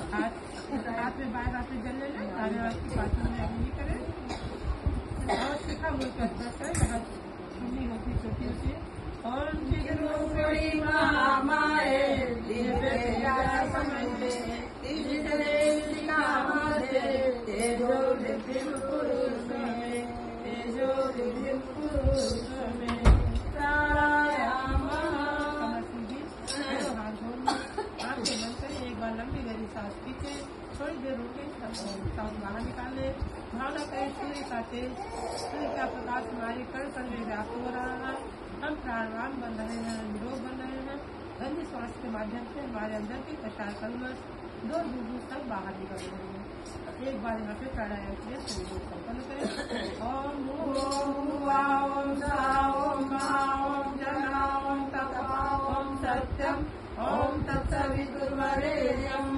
हाथ में बाएं हाथ में जल ले लें, दाहिने हाथ की पार्टी में अग्नि करें और शिखा मुड़ कर यहाँ सुननी होती छोटी होती है। और लंबी गहरी सांस खींचे, थोड़ी देर रुके, सांस बाहर निकाले, भावना करें सूर्य का तेज, सूर्य का प्रकाश हमारे कण कण में व्याप्त हो रहा है। हम प्राणवान बन रहे हैं, निरोग बन रहे हैं। गंध श्वास के माध्यम से हमारे अंदर के कषाय कलमश दूर दूर तक बाहर निकल रहे हैं। एक बार यहाँ पे प्राणायाम के लिए शरीर को संपन्न करें। ओम ओम जन ओम तप ओम सत्यम ओम तत्सवितुर्वरेण्यम